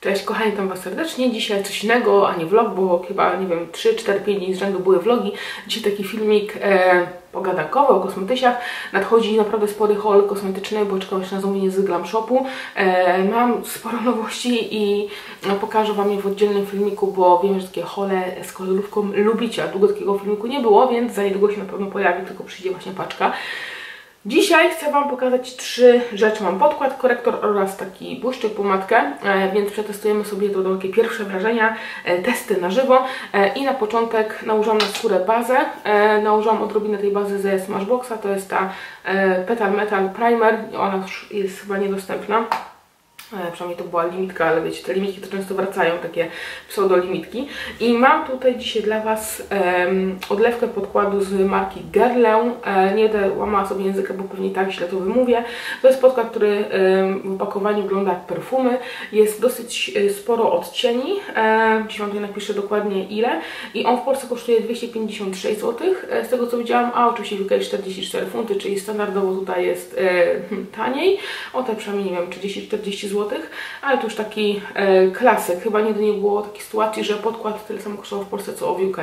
Cześć kochani, witam Was serdecznie. Dzisiaj coś innego, a nie vlog, bo chyba, nie wiem, 3, 4, 5 dni z rzędu były vlogi. Dzisiaj taki filmik pogadankowy o kosmetysiach. Nadchodzi naprawdę spory haul kosmetyczny, bo czekam jeszcze na zamówienie z Glam Shopu. Mam sporo nowości i pokażę Wam je w oddzielnym filmiku, bo wiem, że takie haule z kolorówką lubicie, a długo takiego filmiku nie było, więc za niedługo się na pewno pojawi, tylko przyjdzie właśnie paczka. Dzisiaj chcę Wam pokazać 3 rzeczy. Mam podkład, korektor oraz taki błyszczyk, pomadkę, więc przetestujemy sobie to takie pierwsze wrażenia, testy na żywo. I na początek nałożyłam na skórę bazę. Nałożyłam odrobinę tej bazy ze Smashboxa, to jest ta Petal Metal Primer. Ona już jest chyba niedostępna. Przynajmniej to była limitka, ale wiecie, te limitki to często wracają, takie pseudo-limitki. I mam tutaj dzisiaj dla Was odlewkę podkładu z marki Guerlain. Nie będę łamała sobie języka, bo pewnie tak źle to wymówię. To jest podkład, który w opakowaniu wygląda jak perfumy. Jest dosyć sporo odcieni. Dziś Wam tutaj napiszę dokładnie ile. I on w Polsce kosztuje 256 zł. Z tego co widziałam, a oczywiście w UK 44 funty, czyli standardowo tutaj jest taniej. O te przynajmniej, nie wiem, 30-40 zł. Ale to już taki klasyk. Chyba nigdy nie było takiej sytuacji, że podkład tyle samo kosztował w Polsce co w UK.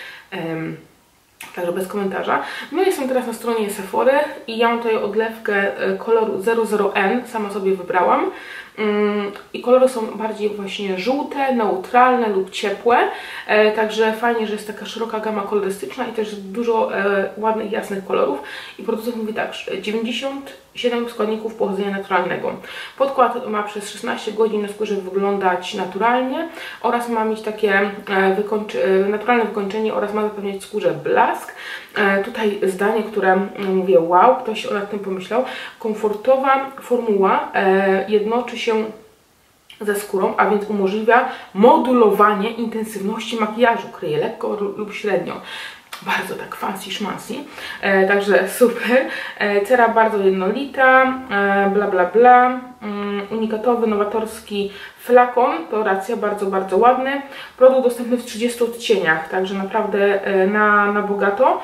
Także bez komentarza. No jestem teraz na stronie Sephory i ja mam tutaj odlewkę koloru 00N, sama sobie wybrałam. I kolory są bardziej właśnie żółte, neutralne lub ciepłe. Także fajnie, że jest taka szeroka gama kolorystyczna i też dużo ładnych, jasnych kolorów. I producent mówi tak, 97 składników pochodzenia naturalnego. Podkład ma przez 16 godzin na skórze wyglądać naturalnie oraz ma mieć takie naturalne wykończenie oraz ma zapewniać skórze blask. Tutaj zdanie, które mówię, wow, ktoś nad tym pomyślał. Komfortowa formuła jednoczy się ze skórą, a więc umożliwia modulowanie intensywności makijażu. Kryje lekko lub średnio. Bardzo tak fancy szmancy, także super. Cera bardzo jednolita, bla bla bla. Unikatowy, nowatorski flakon, to racja, bardzo, bardzo ładny. Produkt dostępny w 30 odcieniach, także naprawdę na bogato.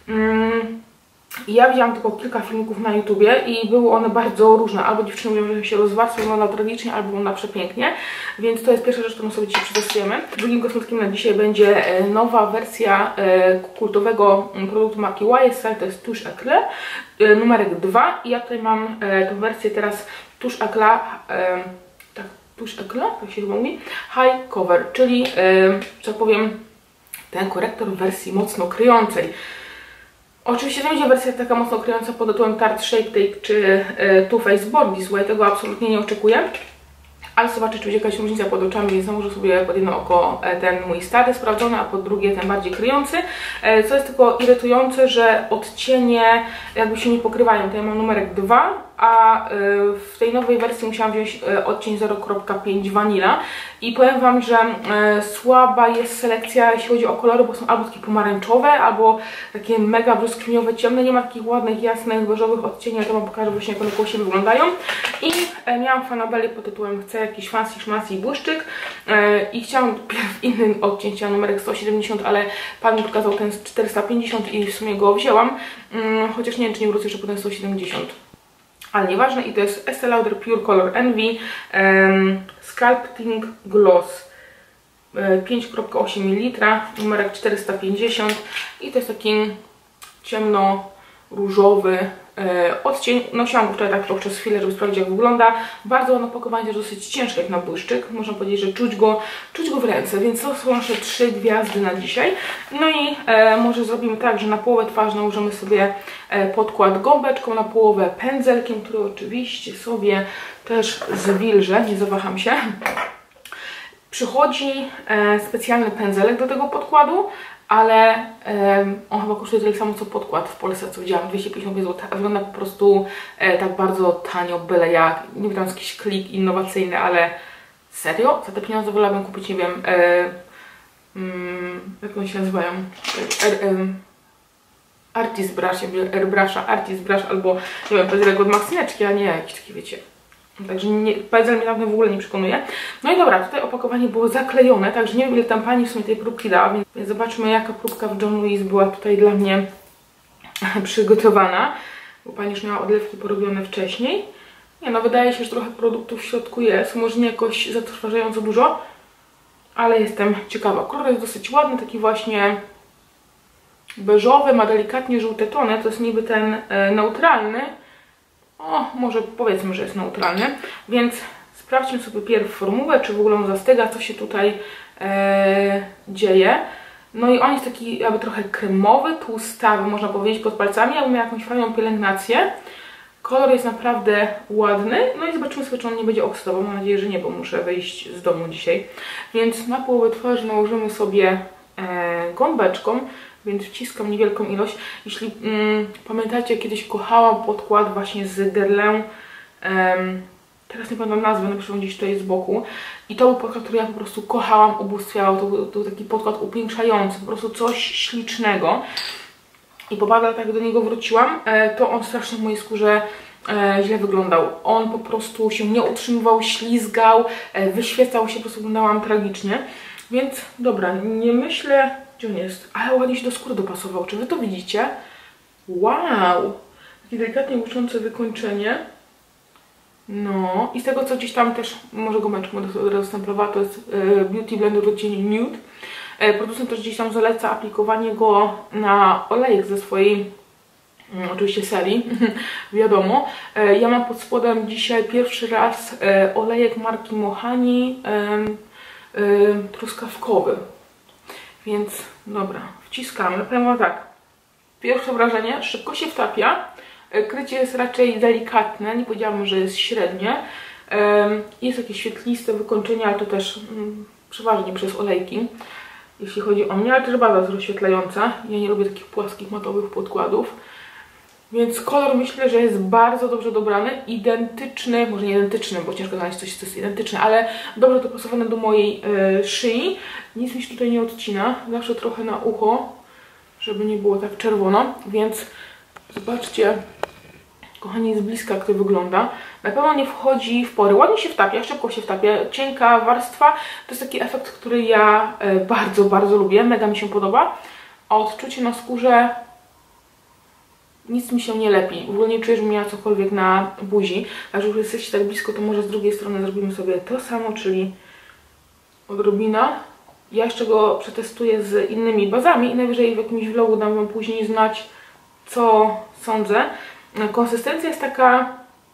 Ja widziałam tylko kilka filmików na YouTubie i były one bardzo różne. Albo dziewczyny mówią, że się rozwarstwia, wygląda tragicznie, albo wygląda przepięknie. Więc to jest pierwsza rzecz, którą sobie dzisiaj przetestujemy. Drugim kosmetykiem na dzisiaj będzie nowa wersja kultowego produktu marki YSL, to jest Touche Eclat numerek 2. I ja tutaj mam tę wersję teraz Touche Eclat, tak, Touche Eclat, tak się chyba mówi, High Cover, czyli, że tak powiem, ten korektor w wersji mocno kryjącej. Oczywiście to będzie wersja taka mocno kryjąca pod tytułem Tarte Shape Tape czy Too Faced Born This Way, tego absolutnie nie oczekuję. Ale zobaczę, czy będzie jakaś różnica pod oczami, więc założę sobie pod jedno oko ten mój stary, sprawdzony, a pod drugie ten bardziej kryjący. Co jest tylko irytujące, że odcienie jakby się nie pokrywają. Tutaj mam numerek 2, a w tej nowej wersji musiałam wziąć odcień 0,5 Vanilla. I powiem Wam, że słaba jest selekcja, jeśli chodzi o kolory, bo są albo takie pomarańczowe, albo takie mega brzoskwiniowe, ciemne. Nie ma takich ładnych, jasnych, beżowych odcieni, ja to Wam pokażę właśnie, jak one koło siebie wyglądają. I miałam fanabelię pod tytułem chcę jakiś fancy szmancy błyszczyk i chciałam w innym odcień, chciałam numerek 170, ale pan mi pokazał ten 450 i w sumie go wzięłam, chociaż nie wiem, czy nie wrócę jeszcze po ten 170. Ale nieważne, i to jest Estée Lauder Pure Color Envy Sculpting Gloss 5,8 ml, numerek 450 i to jest taki ciemno-różowy odcień. Nosiłam go wczoraj tak przez chwilę, żeby sprawdzić, jak wygląda. Bardzo ładne opakowanie, też dosyć ciężkie jak na błyszczyk. Można powiedzieć, że czuć go w ręce, więc to są nasze 3 gwiazdy na dzisiaj. No i może zrobimy tak, że na połowę twarzy nałożymy sobie podkład gąbeczką, na połowę pędzelkiem, który oczywiście sobie też zwilżę, nie zawaham się. Przychodzi specjalny pędzelek do tego podkładu, ale on chyba kosztuje tyle samo co podkład w Polsce, co widziałam, 250 zł, a wygląda po prostu tak bardzo tanio, byle jak. Nie wiem, jakiś klik innowacyjny, ale serio? Za te pieniądze wolałabym kupić, nie wiem, jak one się nazywają? Artist Brush, Airbrusha, Artist Brush albo, nie wiem, pędzelek od Maxineczki, a nie jakiś taki, wiecie. Także pędzel mnie naprawdę w ogóle nie przekonuje. No i dobra, tutaj opakowanie było zaklejone, także nie wiem, ile tam pani w sumie tej próbki dała, więc zobaczmy, jaka próbka w John Lewis była tutaj dla mnie przygotowana. Bo pani już miała odlewki porobione wcześniej. Nie no, wydaje się, że trochę produktów w środku jest, może nie jakoś zatrważająco dużo, ale jestem ciekawa. Kolor jest dosyć ładny, taki właśnie beżowy, ma delikatnie żółte tony, to jest niby ten neutralny. O, może powiedzmy, że jest neutralny, więc sprawdźmy sobie pierw formułę, czy w ogóle on zastyga, co się tutaj dzieje. No i on jest taki jakby trochę kremowy, tłustawy, można powiedzieć, pod palcami, jakby miał jakąś fajną pielęgnację. Kolor jest naprawdę ładny, no i zobaczymy sobie, czy on nie będzie oksydował. Mam nadzieję, że nie, bo muszę wyjść z domu dzisiaj. Więc na połowę twarzy nałożymy sobie gąbeczką, więc wciskam niewielką ilość. Jeśli pamiętacie, kiedyś kochałam podkład właśnie z Guerlain, teraz nie pamiętam nazwy, napiszę gdzieś tutaj z boku. I to był podkład, który ja po prostu kochałam, ubóstwiałam. To był taki podkład upiększający, po prostu coś ślicznego. I po paru latach do niego wróciłam, to on strasznie w mojej skórze źle wyglądał. On po prostu się nie utrzymywał, ślizgał, wyświecał się, po prostu wyglądałam tragicznie. Więc dobra, nie myślę, gdzie on jest, ale ładnie się do skóry dopasował. Czy wy to widzicie? Wow! Takie delikatnie błyszczące wykończenie. No i z tego, co gdzieś tam też, może gąbeczką dostępowała, to jest Beauty Blender w odcieniu Nude. Producent też gdzieś tam zaleca aplikowanie go na olejek ze swojej oczywiście serii, wiadomo. Ja mam pod spodem dzisiaj pierwszy raz olejek marki Mohani truskawkowy. Więc dobra, wciskamy. Powiem wam tak, pierwsze wrażenie, szybko się wtapia. Krycie jest raczej delikatne, nie powiedziałabym, że jest średnie. Jest jakieś świetliste wykończenie, ale to też przeważnie przez olejki, jeśli chodzi o mnie, ale też baza jest rozświetlająca. Ja nie lubię takich płaskich, matowych podkładów. Więc kolor myślę, że jest bardzo dobrze dobrany, identyczny, może nie identyczny, bo ciężko znaleźć coś, co jest identyczne, ale dobrze dopasowane do mojej szyi. Nic mi się tutaj nie odcina, zawsze trochę na ucho, żeby nie było tak czerwono, więc zobaczcie, kochani, z bliska, jak to wygląda. Na pewno nie wchodzi w pory, ładnie się wtapia, szybko się wtapia, cienka warstwa. To jest taki efekt, który ja bardzo, bardzo lubię, mega mi się podoba. A odczucie na skórze, nic mi się nie lepi. W ogóle nie czuję, że miała cokolwiek na buzi. A że już jesteście tak blisko, to może z drugiej strony zrobimy sobie to samo, czyli odrobina. Ja jeszcze go przetestuję z innymi bazami i najwyżej w jakimś vlogu dam wam później znać, co sądzę. Konsystencja jest taka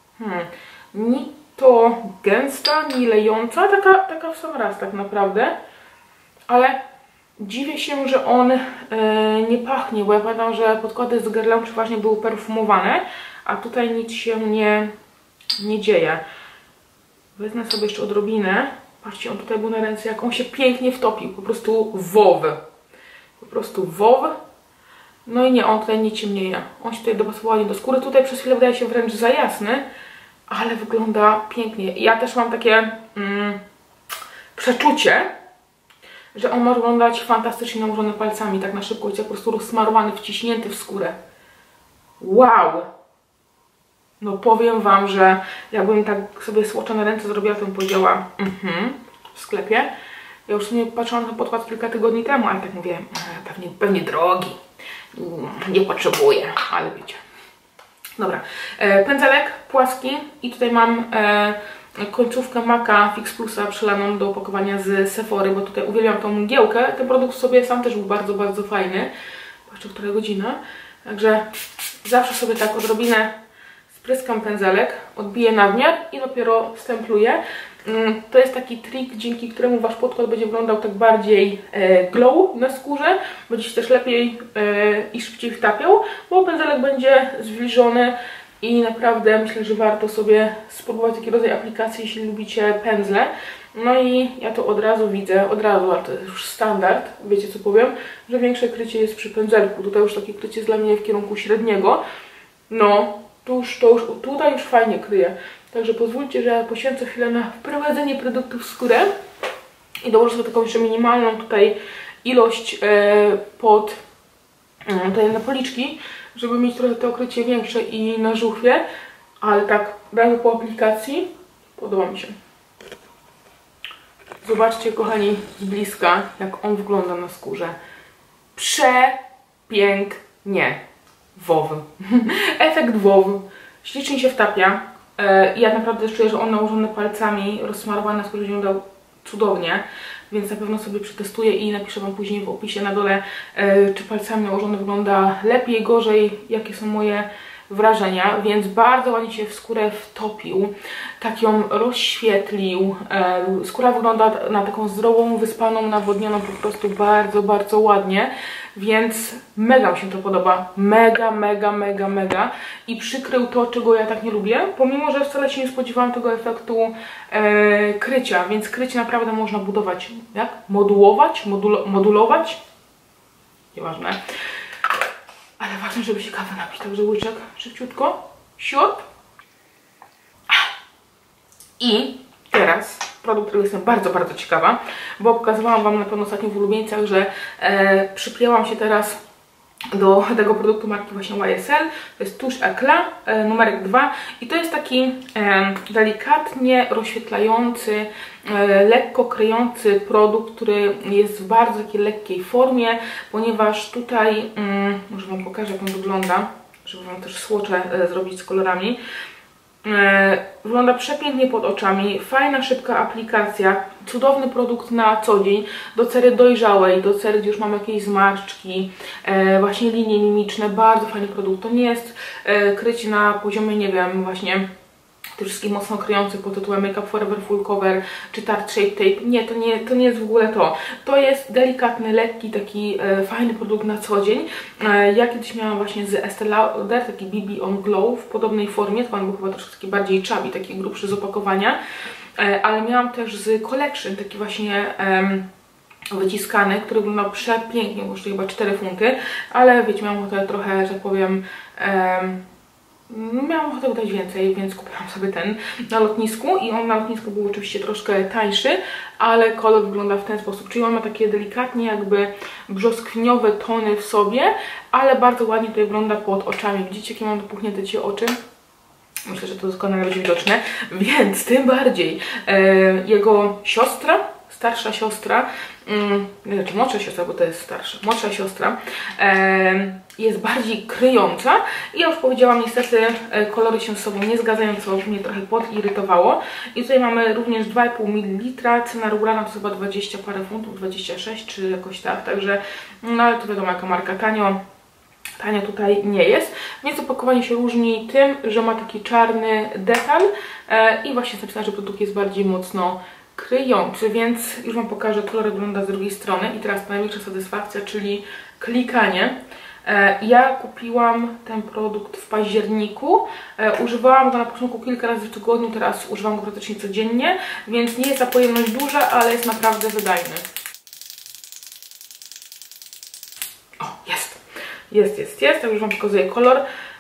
ni to gęsta, ni lejąca, taka w sam raz tak naprawdę, ale dziwię się, że on nie pachnie, bo ja pamiętam, że podkłady z Guerlain przeważnie były perfumowane, a tutaj nic się nie dzieje. Wezmę sobie jeszcze odrobinę. Patrzcie, on tutaj był na ręce, jak on się pięknie wtopił, po prostu wow. Po prostu wow. No i nie, on tutaj nie ciemnieje. On się tutaj dopasował do skóry. Tutaj przez chwilę wydaje się wręcz za jasny, ale wygląda pięknie. Ja też mam takie przeczucie, że on może wyglądać fantastycznie nałożony palcami, tak na szybko, po prostu rozsmarowany, wciśnięty w skórę. Wow! No powiem wam, że jakbym tak sobie słocza na ręce zrobiła, to bym powiedziała w sklepie. Ja już nie patrzyłam na podkład kilka tygodni temu, ale tak mówię, pewnie drogi. Nie potrzebuję, ale wiecie. Dobra, pędzelek płaski i tutaj mam końcówkę Maca Fix Plusa przelaną do opakowania z Sephory, bo tutaj uwielbiam tą mgiełkę. Ten produkt sobie sam też był bardzo, bardzo fajny. Patrzcie, która godzina. Także zawsze sobie tak odrobinę spryskam pędzelek, odbiję nadmiar i dopiero stempluję. To jest taki trik, dzięki któremu wasz podkład będzie wyglądał tak bardziej glow na skórze. Będzie się też lepiej i szybciej wtapiał, bo pędzelek będzie zwilżony i naprawdę myślę, że warto sobie spróbować taki rodzaj aplikacji, jeśli lubicie pędzle. No i ja to od razu widzę, ale to jest już standard, wiecie co powiem, że większe krycie jest przy pędzelku. Tutaj już takie krycie jest dla mnie w kierunku średniego. No, tutaj już fajnie kryje. Także pozwólcie, że ja poświęcę chwilę na wprowadzenie produktów w skórę i dołożę sobie taką jeszcze minimalną tutaj ilość pod tutaj na policzki, żeby mieć trochę to okrycie większe i na żuchwie, ale tak razu po aplikacji podoba mi się. Zobaczcie, kochani, z bliska, jak on wygląda na skórze. Przepięknie. Wow. Efekt wow. Ślicznie się wtapia. Ja naprawdę też czuję, że on nałożony palcami, rozsmarowany na skórze wyglądał cudownie, więc na pewno sobie przetestuję i napiszę Wam później w opisie na dole, czy palcami nałożony wygląda lepiej, gorzej, jakie są moje wrażenia, więc bardzo ładnie się w skórę wtopił, tak ją rozświetlił. Skóra wygląda na taką zdrową, wyspaną, nawodnioną po prostu bardzo, bardzo ładnie, więc mega mi się to podoba, mega i przykrył to, czego ja tak nie lubię, pomimo że wcale się nie spodziewałam tego efektu krycia, więc krycie naprawdę można budować, jak? Modulować? Nieważne. Ale ważne, żeby się kawę napić, także łyczek szybciutko, siup. I teraz produkt, którego jestem bardzo, bardzo ciekawa, bo pokazywałam Wam na pewno ostatnio w ulubieńcach, że przypięłam się teraz do tego produktu marki właśnie YSL. To jest tusz Eclat numerek 2 i to jest taki delikatnie rozświetlający, lekko kryjący produkt, który jest w bardzo takiej lekkiej formie, ponieważ tutaj, może Wam pokażę, jak on wygląda, żeby Wam też słocze zrobić z kolorami. Wygląda przepięknie pod oczami, fajna, szybka aplikacja, cudowny produkt na co dzień, do cery dojrzałej, do cery, gdzie już mam jakieś zmarszczki, właśnie linie mimiczne, bardzo fajny produkt. To nie jest krycie na poziomie, nie wiem, właśnie tych wszystkich mocno kryjących pod tytułem Make Up Forever Full Cover czy Tarte Shape Tape. Nie, to nie jest w ogóle to. To jest delikatny, lekki, taki fajny produkt na co dzień. Ja kiedyś miałam właśnie z Estée Lauder taki BB On Glow w podobnej formie, tylko on był chyba troszkę taki bardziej chubby, taki grubszy z opakowania, ale miałam też z Collection taki właśnie wyciskany, który wyglądał przepięknie, kosztuje chyba 4 funty, ale wiecie, miałam ochotę trochę, że tak powiem, miałam ochotę dać więcej, więc kupiłam sobie ten na lotnisku i on na lotnisku był oczywiście troszkę tańszy, ale kolor wygląda w ten sposób, czyli on ma takie delikatnie jakby brzoskwiniowe tony w sobie, ale bardzo ładnie tutaj wygląda pod oczami. Widzicie, jakie mam dopuchnięte ci oczy? Myślę, że to doskonale będzie widoczne, więc tym bardziej jego siostra, starsza siostra, znaczy młodsza siostra, bo to jest starsza, młodsza siostra jest bardziej kryjąca i ja już powiedziałam, niestety kolory się z sobą nie zgadzają, co mnie trochę podirytowało. I tutaj mamy również 2,5 ml, cena regularna to chyba 20 parę funtów, 26 czy jakoś tak, także no ale to wiadomo, jaka marka, tanio tutaj nie jest, więc opakowanie się różni tym, że ma taki czarny detal i właśnie jest napisane, że produkt jest bardziej mocno kryjący, więc już Wam pokażę, kolor wygląda z drugiej strony. I teraz największa satysfakcja, czyli klikanie. Ja kupiłam ten produkt w październiku, używałam go na początku kilka razy w tygodniu, teraz używam go praktycznie codziennie, więc nie jest ta pojemność duża, ale jest naprawdę wydajny. O, jest, tak już Wam pokazuję kolor.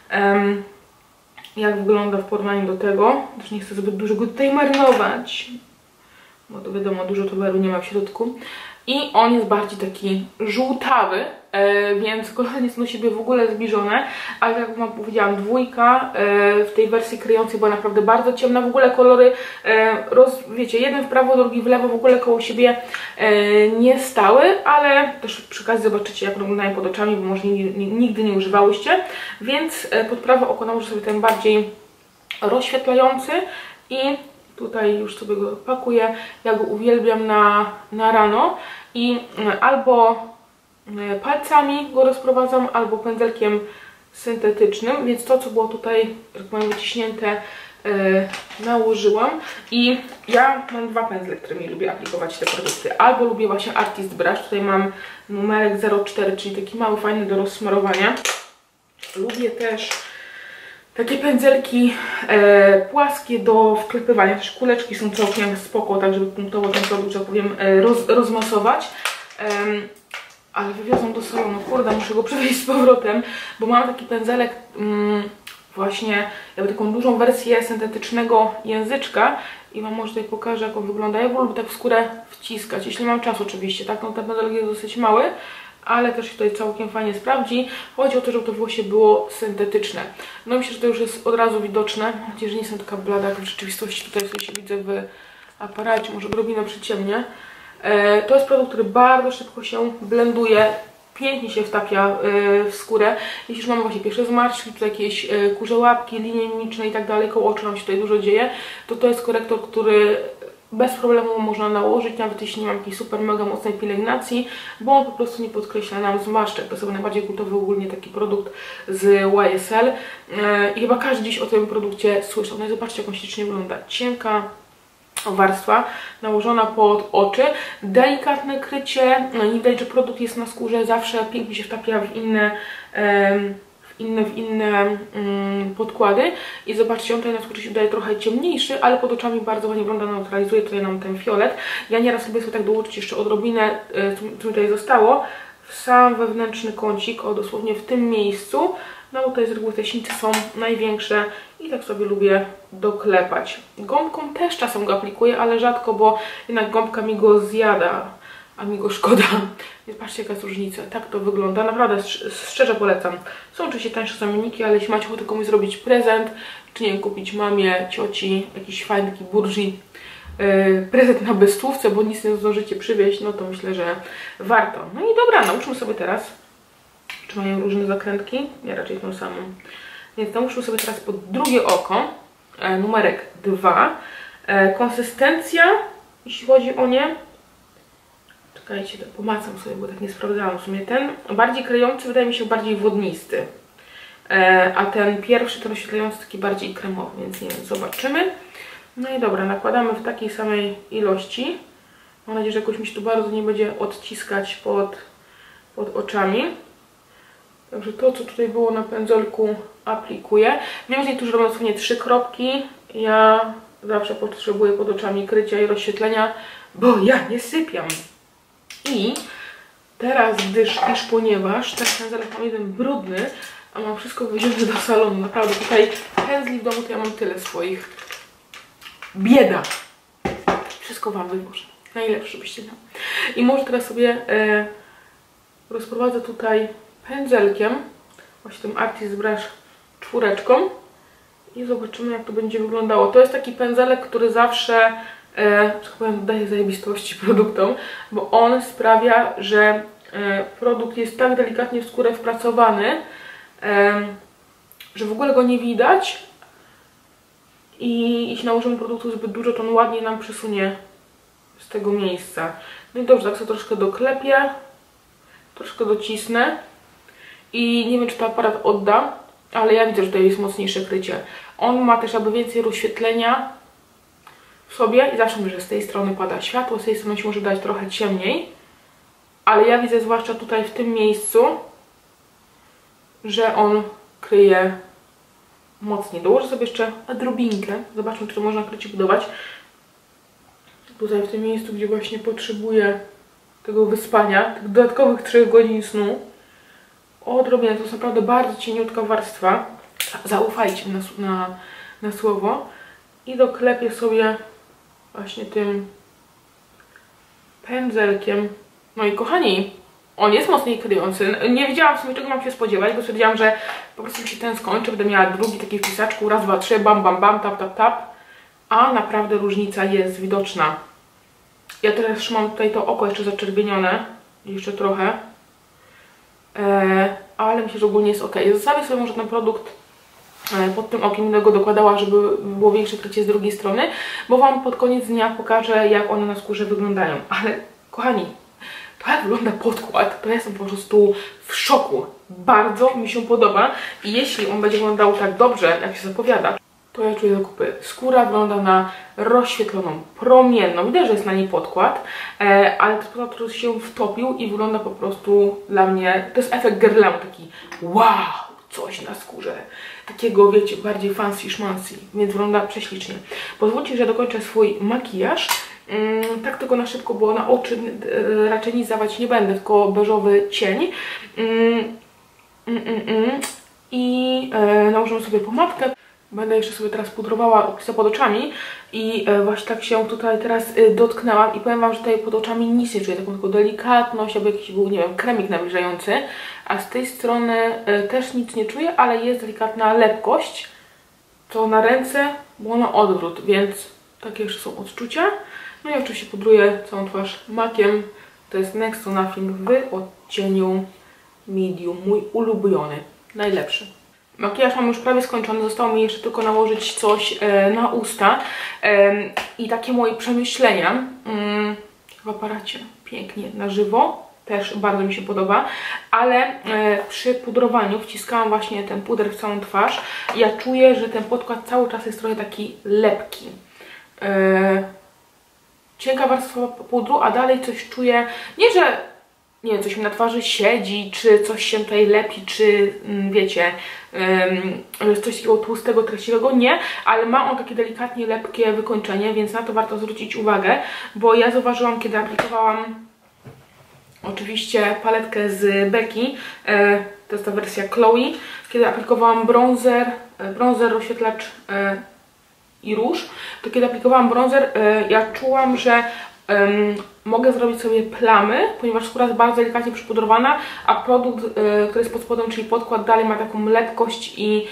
Jak wygląda w porównaniu do tego, też nie chcę zbyt dużo go tutaj marynować, bo to wiadomo, dużo towaru nie ma w środku. I on jest bardziej taki żółtawy, więc kolory nie są do siebie w ogóle zbliżone, ale jak Wam powiedziałam, dwójka w tej wersji kryjącej była naprawdę bardzo ciemna. W ogóle kolory, wiecie, jeden w prawo, drugi w lewo, w ogóle koło siebie nie stały, ale też przy okazji zobaczycie, jak wyglądają pod oczami, bo może nigdy nie używałyście. Więc pod prawe oko nałożę sobie ten bardziej rozświetlający i tutaj już sobie go pakuję. Ja go uwielbiam na rano i albo palcami go rozprowadzam, albo pędzelkiem syntetycznym, więc to, co było tutaj, jak powiem, wyciśnięte, nałożyłam. I ja mam dwa pędzle, którymi lubię aplikować te produkty. Albo lubię właśnie Artist Brush, tutaj mam numerek 04, czyli taki mały, fajny do rozsmarowania. Lubię też takie pędzelki płaskie do wklepywania. Też kuleczki są całkiem spoko, tak żeby punktowo ten produkt, że powiem, rozmasować. Ale wywiozłam do salonu, kurde, muszę go przewieźć z powrotem, bo mam taki pędzelek, właśnie jakby taką dużą wersję syntetycznego języczka i Wam może tutaj pokażę, jak on wygląda. Ja go lubię tak w skórę wciskać, jeśli mam czas oczywiście, tak? No ten pędzelek jest dosyć mały, ale też się tutaj całkiem fajnie sprawdzi. Chodzi o to, żeby to włosie było syntetyczne. No myślę, że to już jest od razu widoczne. Mam nadzieję, że nie jestem taka blada, jak w rzeczywistości tutaj sobie się widzę w aparacie, może odrobinę przyciemnie. To jest produkt, który bardzo szybko się blenduje, pięknie się wtapia w skórę. Jeśli już mamy właśnie pierwsze zmarszczki, tutaj jakieś kurze łapki, linie mimiczne i tak dalej, koło oczu nam się tutaj dużo dzieje, to jest korektor, który bez problemu można nałożyć, nawet jeśli nie mam jakiejś super mega mocnej pielęgnacji, bo on po prostu nie podkreśla nam zmarszczek. To jest chyba najbardziej kultowy ogólnie taki produkt z YSL i chyba każdy dziś o tym produkcie słyszał. No i zobaczcie, jak on ślicznie wygląda. Cienka warstwa nałożona pod oczy, delikatne krycie, no nie widać, że produkt jest na skórze, zawsze pięknie się wtapia w inne podkłady i zobaczcie, on tutaj na skórze się daje trochę ciemniejszy, ale pod oczami bardzo ładnie wygląda, neutralizuje tutaj nam ten fiolet. Ja nieraz lubię sobie tak dołożyć jeszcze odrobinę, co mi tutaj zostało, w sam wewnętrzny kącik, o dosłownie w tym miejscu, no bo tutaj z reguły te sińce są największe i tak sobie lubię doklepać. Gąbką też czasem go aplikuję, ale rzadko, bo jednak gąbka mi go zjada, a mi go szkoda. Więc patrzcie, jaka jest różnica. Tak to wygląda. Naprawdę szczerze polecam. Są oczywiście tańsze zamienniki, ale jeśli macie ochotę komuś zrobić prezent, czy nie wiem, kupić mamie, cioci, jakiś fajny taki burżi, prezent na bezstówce, bo nic nie zdążycie przywieźć, no to myślę, że warto. No i dobra, nauczmy sobie teraz, czy mają różne zakrętki? Nie, raczej tą samą. Więc nauczmy sobie teraz pod drugie oko, numerek 2. Konsystencja, jeśli chodzi o nie, czekajcie, to pomacam sobie, bo tak nie sprawdzałam w sumie. Ten bardziej klejący wydaje mi się bardziej wodnisty, a ten pierwszy, ten oświetlający, taki bardziej kremowy, więc nie wiem, zobaczymy. No i dobra, nakładamy w takiej samej ilości. Mam nadzieję, że jakoś mi się tu bardzo nie będzie odciskać pod oczami. Także to, co tutaj było na pędzelku, aplikuję. Wiem, że niektórzy robią dosłownie 3 kropki. Ja zawsze potrzebuję pod oczami krycia i rozświetlenia, bo ja nie sypiam. I teraz, ponieważ ten pędzelek mam jeden brudny, a mam wszystko wywiezione do salonu. Naprawdę, tutaj pędzli w domu to ja mam tyle swoich. Bieda! Wszystko wam wywożę. Najlepsze byście miał. I może teraz sobie rozprowadzę tutaj pędzelkiem, właśnie tym Artist Brush 4 i zobaczymy, jak to będzie wyglądało. To jest taki pędzelek, który zawsze, że tak powiem, daje zajebistości produktom, bo on sprawia, że produkt jest tak delikatnie w skórę wpracowany, że w ogóle go nie widać i jeśli nałożymy produktu zbyt dużo, to on ładnie nam przesunie z tego miejsca. No i dobrze, tak sobie troszkę doklepię, troszkę docisnę i nie wiem, czy to aparat odda, ale ja widzę, że tutaj jest mocniejsze krycie. On ma też jakby więcej rozświetlenia w sobie i zawsze mówię, że z tej strony pada światło, z tej strony się może dać trochę ciemniej, ale ja widzę zwłaszcza tutaj w tym miejscu, że on kryje mocniej. Dołożę sobie jeszcze odrobinkę, zobaczmy, czy to można krycie budować. Tutaj w tym miejscu, gdzie właśnie potrzebuję tego wyspania, tych dodatkowych 3 godzin snu. Odrobinę, to jest naprawdę bardzo cieniutka warstwa. Zaufajcie mi na słowo. I doklepię sobie właśnie tym pędzelkiem. No i kochani, on jest mocniej kryjący. Nie wiedziałam w sumie, czego mam się spodziewać, bo stwierdziłam, że po prostu mi się ten skończy. Będę miała drugi taki w pisaczku, raz, dwa, trzy, bam, bam, bam, tap, tap, tap. A naprawdę różnica jest widoczna. Ja też mam tutaj to oko jeszcze zaczerwienione. Jeszcze trochę. Ale myślę, że ogólnie jest ok. Zostawię sobie może ten produkt pod tym okiem, będę go dokładała, żeby było większe krycie z drugiej strony, bo wam pod koniec dnia pokażę, jak one na skórze wyglądają. Ale kochani, to jak wygląda podkład, to ja jestem po prostu w szoku. Bardzo mi się podoba i jeśli on będzie wyglądał tak dobrze, jak się zapowiada, to ja czuję zakupy. Skóra wygląda na rozświetloną, promienną. Widać, że jest na niej podkład, ale ten podkład, który się wtopił i wygląda po prostu dla mnie, to jest efekt Guerlain, taki wow, coś na skórze. Takiego, wiecie, bardziej fancy szmancy, więc wygląda prześlicznie. Pozwólcie, że dokończę swój makijaż. Tak tylko na szybko, bo na oczy raczej nic dawać nie będę, tylko beżowy cień. I nałożymy sobie pomadkę. Będę jeszcze sobie teraz pudrowała opisy pod oczami i właśnie tak się tutaj teraz dotknęłam i powiem wam, że tutaj pod oczami nic nie czuję, taką tylko delikatność, jakby jakiś był, nie wiem, kremik nawilżający, a z tej strony też nic nie czuję, ale jest delikatna lepkość, to na ręce było na odwrót, więc takie jeszcze są odczucia. No i oczywiście pudruję całą twarz makiem, to jest Next to Nothing w odcieniu Medium, mój ulubiony, najlepszy. Makijaż mam już prawie skończony, zostało mi jeszcze tylko nałożyć coś na usta i takie moje przemyślenia w aparacie, pięknie, na żywo, też bardzo mi się podoba, ale przy pudrowaniu wciskałam właśnie ten puder w całą twarz i ja czuję, że ten podkład cały czas jest trochę taki lepki. Cienka warstwa pudru, a dalej coś czuję, nie że nie wiem, coś mi na twarzy siedzi, czy coś się tutaj lepi, czy wiecie, jest coś takiego tłustego, treściwego, nie, ale ma on takie delikatnie lepkie wykończenie, więc na to warto zwrócić uwagę, bo ja zauważyłam, kiedy aplikowałam oczywiście paletkę z Becky, to jest ta wersja Chloe, kiedy aplikowałam bronzer, rozświetlacz i róż, to kiedy aplikowałam bronzer, ja czułam, że mogę zrobić sobie plamy, ponieważ skóra jest bardzo delikatnie przypudrowana, a produkt, który jest pod spodem, czyli podkład, dalej ma taką lepkość i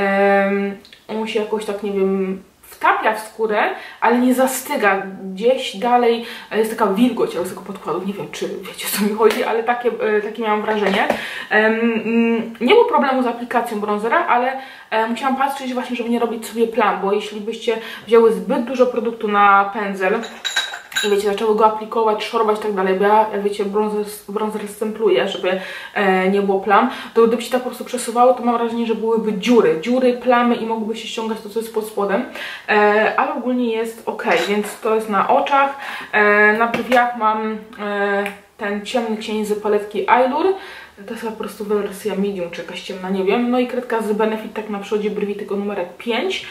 on się jakoś tak, nie wiem, wtapia w skórę, ale nie zastyga. Gdzieś dalej jest taka wilgoć z tego podkładu. Nie wiem, czy wiecie, o co mi chodzi, ale takie miałam wrażenie. Nie było problemu z aplikacją bronzera, ale musiałam patrzeć właśnie, żeby nie robić sobie plam, bo jeśli byście wzięły zbyt dużo produktu na pędzel i wiecie, zaczęły go aplikować, szorować i tak dalej, bo ja, jak wiecie, bronzer stempluje, żeby nie było plam, to gdyby się tak po prostu przesuwało, to mam wrażenie, że byłyby dziury, plamy i mogłyby się ściągać to, co jest pod spodem, ale ogólnie jest ok, więc to jest na oczach. Na brwiach mam ten ciemny cień z paletki Eyelure, to jest po prostu wersja medium, czy jakaś ciemna, nie wiem, no i kredka z Benefit, tak na przodzie brwi, tylko numerek 5.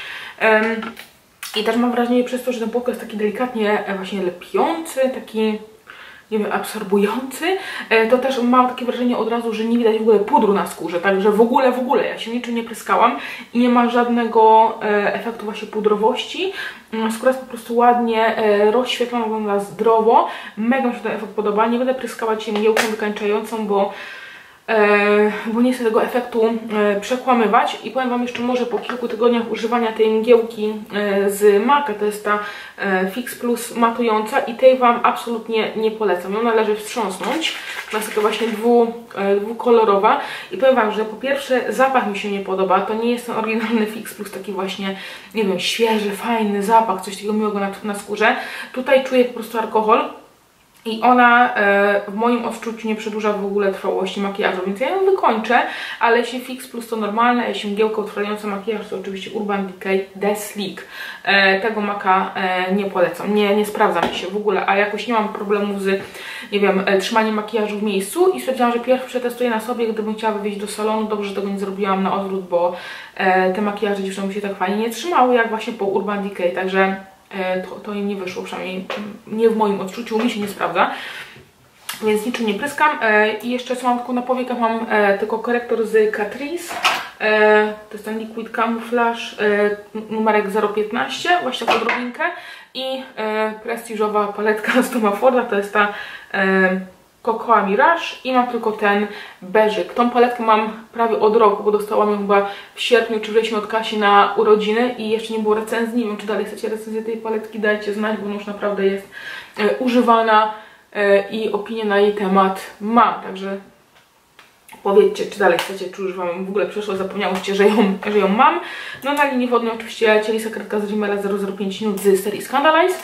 I też mam wrażenie, przez to, że ten podkład jest taki delikatnie właśnie lepiący, taki, nie wiem, absorbujący, to też mam takie wrażenie od razu, że nie widać w ogóle pudru na skórze, także w ogóle ja się niczym nie pryskałam i nie ma żadnego efektu właśnie pudrowości. Skóra jest po prostu ładnie rozświetlona, wygląda zdrowo, mega mi się ten efekt podoba, nie będę pryskała dzisiaj mgiełką wykańczającą, bo nie chcę tego efektu przekłamywać i powiem wam jeszcze, może po kilku tygodniach używania tej mgiełki z MAC'a, to jest ta Fix Plus matująca i tej wam absolutnie nie polecam, ją należy wstrząsnąć, ona jest taka właśnie dwukolorowa i powiem wam, że po pierwsze zapach mi się nie podoba, to nie jest ten oryginalny Fix Plus, taki właśnie, nie wiem, świeży, fajny zapach, coś takiego miłego na skórze, tutaj czuję po prostu alkohol. I ona w moim odczuciu nie przedłuża w ogóle trwałości makijażu, więc ja ją wykończę, ale jeśli Fix Plus to normalne, a jeśli mgiełka utrwalająca makijaż to oczywiście Urban Decay The Sleek. Tego maka nie polecam, nie sprawdza mi się w ogóle, a jakoś nie mam problemu z, nie wiem, trzymaniem makijażu w miejscu i stwierdziłam, że pierwszy przetestuję na sobie, gdybym chciała wyjść do salonu. Dobrze, że tego nie zrobiłam na odwrót, bo te makijaże dziewczynom się tak fajnie nie trzymały, jak właśnie po Urban Decay, także to im nie wyszło, przynajmniej nie w moim odczuciu, mi się nie sprawdza, więc niczym nie pryskam. I jeszcze co mam tylko na powiekach, mam tylko korektor z Catrice, to jest ten Liquid Camouflage numerek 015, właśnie taką drobinkę i prestiżowa paletka z Toma Forda, to jest ta Cocoa Mirage i mam tylko ten beżyk. Tą paletkę mam prawie od roku, bo dostałam ją chyba w sierpniu czy wrześniu od Kasi na urodziny i jeszcze nie było recenzji. Nie wiem, czy dalej chcecie recenzję tej paletki, dajcie znać, bo ona już naprawdę jest używana i opinię na jej temat mam, także powiedzcie, czy dalej chcecie, czy używam ją. W ogóle przeszło, zapomniałyście, że ją mam. No na linii wodnej oczywiście cielisa kredka z Rimmela 005 Nude z serii Scandalize.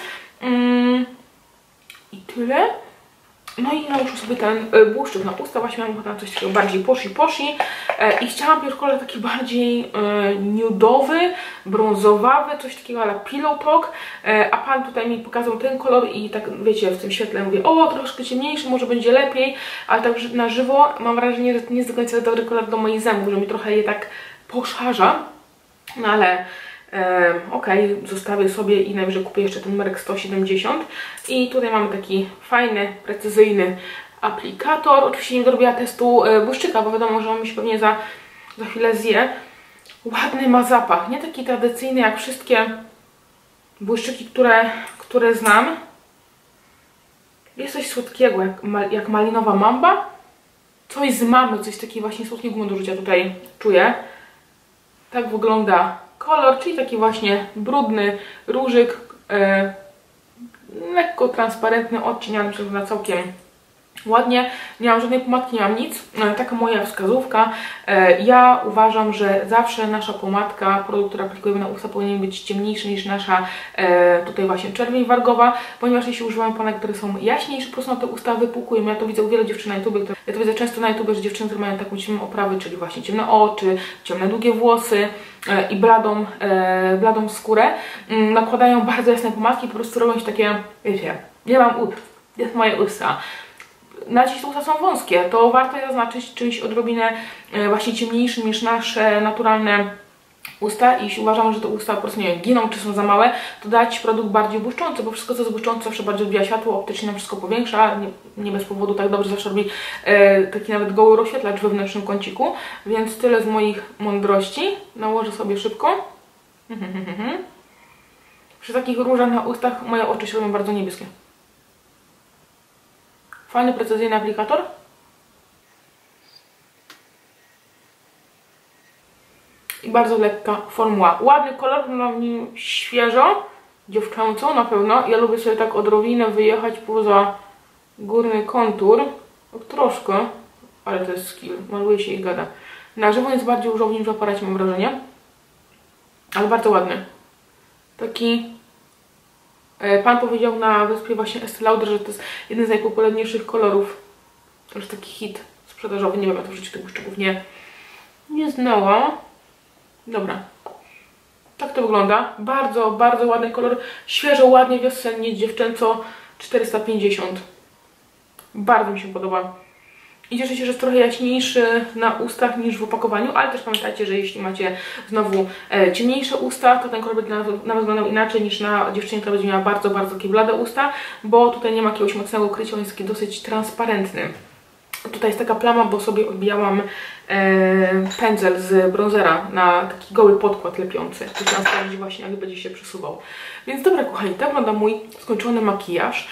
I tyle. No i nałożę sobie ten błyszczyk na usta, właśnie mam ochotę na coś takiego bardziej poshi i chciałam pierwszy kolor taki bardziej nudowy, brązowawy, coś takiego ala Pillow Talk, a pan tutaj mi pokazał ten kolor i tak wiecie, w tym świetle mówię, o troszkę ciemniejszy, może będzie lepiej, ale tak na żywo mam wrażenie, że to nie jest do końca dobry kolor do moich zębów, że mi trochę je tak poszarza, no ale okej, zostawię sobie i najwyżej kupię jeszcze ten numerek 170 i tutaj mamy taki fajny, precyzyjny aplikator. Oczywiście nie dorobiła testu błyszczyka, bo wiadomo, że on mi się pewnie za chwilę zje. Ładny ma zapach, nie taki tradycyjny jak wszystkie błyszczyki, które znam. Jest coś słodkiego, jak malinowa mamba. Coś z mamy, coś takiego właśnie słodkiego gumy do rzucia tutaj czuję. Tak wygląda kolor, czyli taki właśnie brudny różyk, lekko transparentny odcień, ale myślę, że na całkiem ładnie, nie mam żadnej pomadki, nie mam nic. Taka moja wskazówka. Ja uważam, że zawsze nasza pomadka, produkt, który aplikujemy na usta, powinien być ciemniejszy niż nasza tutaj właśnie czerwień wargowa, ponieważ jeśli używamy pomadek, które są jaśniejsze, po prostu na te usta wypłukują. Ja to widzę u wielu dziewczyn na YouTube, ja to widzę często na YouTube, że dziewczyny, które mają taką ciemną oprawę, czyli właśnie ciemne oczy, ciemne długie włosy i bladą skórę, nakładają bardzo jasne pomadki, po prostu robią się takie, wiecie, nie mam ust, jest moje usta. Nawet jeśli te usta są wąskie, to warto je zaznaczyć czymś odrobinę właśnie ciemniejszym niż nasze naturalne usta. I jeśli uważamy, że te usta po prostu nie wiem, giną czy są za małe, to dać produkt bardziej błyszczący, bo wszystko co jest błyszczące zawsze bardziej odbija światło, optycznie nam wszystko powiększa, nie bez powodu tak dobrze zawsze robi taki nawet goły rozświetlacz w wewnętrznym kąciku. Więc tyle z moich mądrości. Nałożę sobie szybko. Przy takich różach na ustach moje oczy się robią bardzo niebieskie. Fajny, precyzyjny aplikator. I bardzo lekka formuła. Ładny kolor, na nim świeżo, dziewczęco na pewno. Ja lubię sobie tak odrobinę wyjechać poza górny kontur. Troszkę, ale to jest skill. Maluje się i gada. Na żywo jest bardziej różowy niż w aparacie, mam wrażenie. Ale bardzo ładny. Taki... Pan powiedział na wyspie właśnie Estée Lauder, że to jest jeden z najpopularniejszych kolorów. To jest taki hit sprzedażowy. Nie wiem, ja to w życiu tych błyszczyków nie znałam. Dobra. Tak to wygląda. Bardzo, bardzo ładny kolor. Świeżo, ładnie, wiosennie, dziewczęco. 450. Bardzo mi się podoba. I cieszę się, że jest trochę jaśniejszy na ustach niż w opakowaniu, ale też pamiętajcie, że jeśli macie znowu ciemniejsze usta, to ten kolor będzie nawet wyglądał inaczej niż na dziewczynie, która będzie miała bardzo, bardzo takie blade usta, bo tutaj nie ma jakiegoś mocnego ukrycia, on jest taki dosyć transparentny. Tutaj jest taka plama, bo sobie odbijałam pędzel z bronzera na taki goły podkład lepiący, który trzeba sprawdzić właśnie, jak będzie się przesuwał. Więc dobra, kochani, tak wygląda mój skończony makijaż.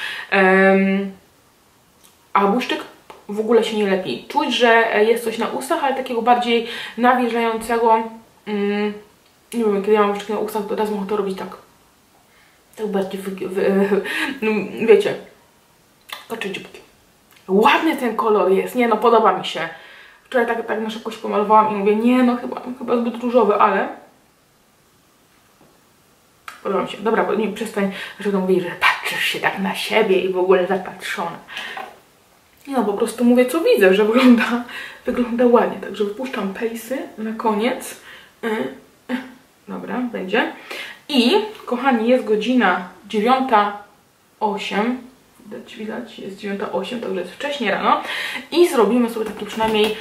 A błyszczyk w ogóle się nie lepi. Czuć, że jest coś na ustach, ale takiego bardziej nawilżającego. Nie wiem, kiedy ja mam błyszczyk na ustach, to raz mogę to robić tak. Tak bardziej no, wiecie. Oczy dzióbki. Ładny ten kolor jest. Nie no, podoba mi się. Wczoraj tak na szybko się pomalowałam i mówię, nie no, chyba zbyt różowy, ale podoba mi się. Dobra, nie przestań, że to mówisz, że patrzysz się tak na siebie i w ogóle zapatrzona. No po prostu mówię, co widzę, że wygląda ładnie. Także wypuszczam pejsy na koniec. Dobra, będzie. I kochani, jest godzina 9:08. Widać, jest 9:08, także jest wcześnie rano. I zrobimy sobie taki przynajmniej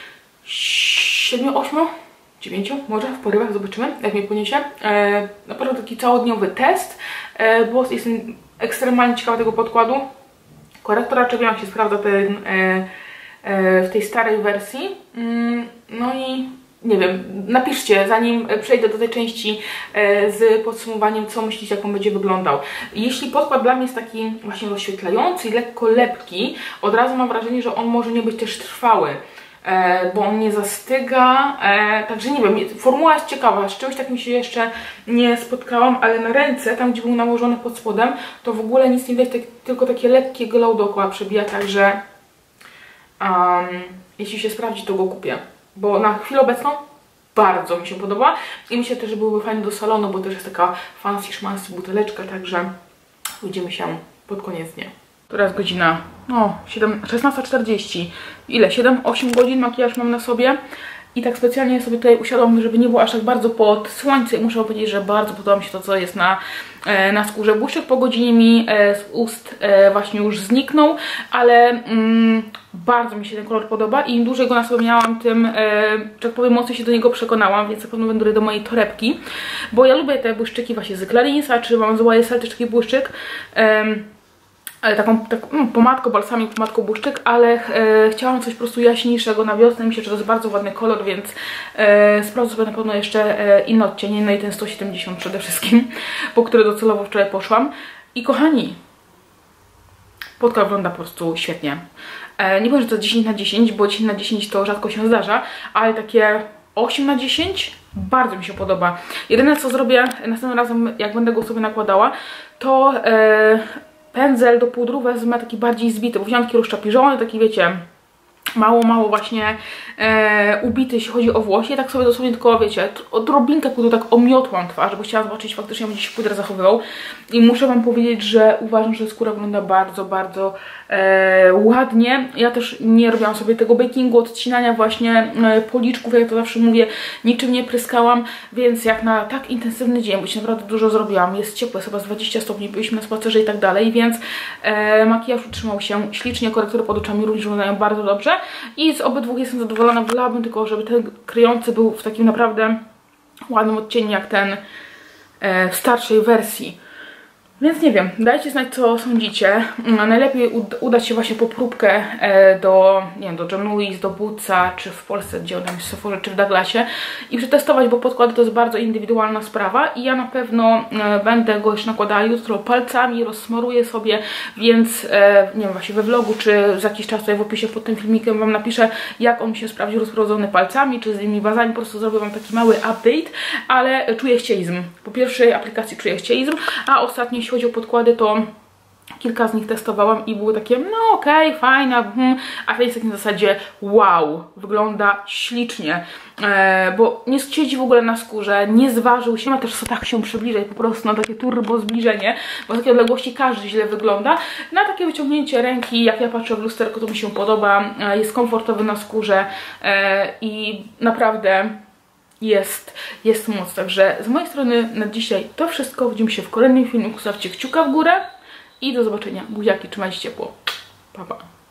7, 8, 9 może w porywach, zobaczymy jak mnie poniesie. Naprawdę taki całodniowy test, bo jestem ekstremalnie ciekawa tego podkładu. Korektor raczej wiem, jak się sprawdza ten, w tej starej wersji. No i nie wiem, napiszcie, zanim przejdę do tej części z podsumowaniem, co myślicie, jak on będzie wyglądał. Jeśli podkład dla mnie jest taki właśnie rozświetlający i lekko lepki, od razu mam wrażenie, że on może nie być też trwały, bo on nie zastyga, także nie wiem, formuła jest ciekawa, z czymś takim się jeszcze nie spotkałam, ale na ręce, tam gdzie był nałożony pod spodem, to w ogóle nic nie widać, tylko takie lekkie glow dookoła przebija, także jeśli się sprawdzi, to go kupię, bo na chwilę obecną bardzo mi się podoba i myślę też, że byłby fajny do salonu, bo też jest taka fancy szmansy buteleczka, także widzimy się pod koniec dnia. Teraz godzina 16:40. Ile? 7-8 godzin makijaż mam na sobie. I tak specjalnie sobie tutaj usiadłam, żeby nie było aż tak bardzo pod słońce. I muszę powiedzieć, że bardzo podoba mi się to, co jest na skórze. Błyszczyk po godzinie mi z ust właśnie już zniknął, ale bardzo mi się ten kolor podoba i im dłużej go na sobie miałam, tym, że tak powiem, mocno się do niego przekonałam, więc na pewno będę do mojej torebki, bo ja lubię te błyszczyki właśnie z Clarinsa, czy mam z YSL też taki błyszczyk. Ale taką pomadką, balsamik, pomadką błyszczyk, ale chciałam coś po prostu jaśniejszego na wiosnę. Myślę, że to jest bardzo ładny kolor, więc sprawdzę sobie na pewno jeszcze inny odcień, no i ten 170 przede wszystkim, po który docelowo wczoraj poszłam. I kochani, podkład wygląda po prostu świetnie. Nie powiem, że to 10 na 10, bo 10 na 10 to rzadko się zdarza, ale takie 8 na 10 bardzo mi się podoba. Jedyne co zrobię następnym razem, jak będę go sobie nakładała, to pędzel do pudru wezmę taki bardziej zbity, bo wziąłam taki rozczapiżony, taki wiecie, mało właśnie ubity, jeśli chodzi o włosy. Tak sobie dosłownie tylko, wiecie, odrobinkę pudru tak omiotłam twarz, bo chciałam zobaczyć faktycznie, jak będzie się puder zachowywał. I muszę wam powiedzieć, że uważam, że skóra wygląda bardzo, bardzo ładnie. Ja też nie robiłam sobie tego bakingu, odcinania właśnie policzków, jak to zawsze mówię, niczym nie pryskałam, więc jak na tak intensywny dzień, bo się naprawdę dużo zrobiłam, jest ciepło, jest chyba z 20 stopni, byliśmy na spacerze i tak dalej, więc makijaż utrzymał się ślicznie, korektury pod oczami również wyglądają bardzo dobrze i z obydwu jestem zadowolona. Wolałabym tylko, żeby ten kryjący był w takim naprawdę ładnym odcieniu jak ten w starszej wersji. Więc nie wiem, dajcie znać, co sądzicie. Najlepiej udać się właśnie po próbkę do, nie wiem, do John Lewis, do Bootsa, czy w Polsce, gdzie on jest w Sephorze, czy w Douglasie i przetestować, bo podkłady to jest bardzo indywidualna sprawa i ja na pewno będę go już nakładała jutro palcami, rozsmaruję sobie, więc nie wiem, właśnie we vlogu, czy za jakiś czas tutaj w opisie pod tym filmikiem wam napiszę, jak on mi się sprawdził rozprowadzony palcami, czy z innymi bazami, po prostu zrobię wam taki mały update, ale czuję ścieizm. Po pierwszej aplikacji czuję ścieizm, a ostatnio jeśli chodzi o podkłady, to kilka z nich testowałam i były takie, no okej, fajna, a to jest tak na zasadzie wow, wygląda ślicznie, bo nie siedzi w ogóle na skórze, nie zważył się, nie ma też co tak się przybliżać, po prostu na takie turbo zbliżenie, bo z takiej odległości każdy źle wygląda. Na takie wyciągnięcie ręki, jak ja patrzę w lusterko, to mi się podoba, jest komfortowy na skórze i naprawdę jest moc. Także z mojej strony na dzisiaj to wszystko. Widzimy się w kolejnym filmiku. Stawcie kciuka w górę i do zobaczenia. Buziaki, trzymajcie ciepło. Pa, pa.